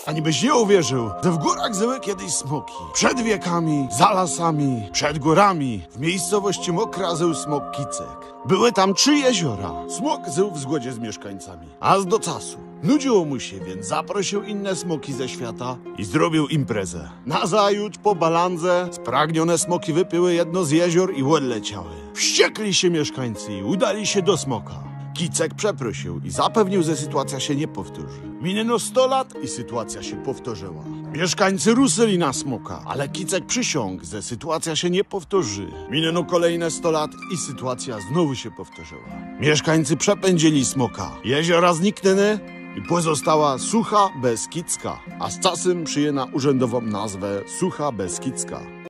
Ani byś nie uwierzył, że w górach żyły kiedyś smoki. Przed wiekami, za lasami, przed górami, w miejscowości Mokra żył smok Kicek. Były tam 3 jeziora. Smok żył w zgodzie z mieszkańcami. Aż do czasu. Nudziło mu się, więc zaprosił inne smoki ze świata i zrobił imprezę. Nazajutrz po balandze spragnione smoki wypiły jedno z jezior i odleciały. Wściekli się mieszkańcy i udali się do smoka. Kicek przeprosił i zapewnił, że sytuacja się nie powtórzy. Minęło 100 lat i sytuacja się powtórzyła. Mieszkańcy ruszyli na smoka, ale Kicek przysiągł, że sytuacja się nie powtórzy. Minęło kolejne 100 lat i sytuacja znowu się powtórzyła. Mieszkańcy przepędzili smoka. Jeziora zniknęły i pozostała Sucha Beskidzka, a z czasem przyjęła urzędową nazwę Sucha Beskidzka.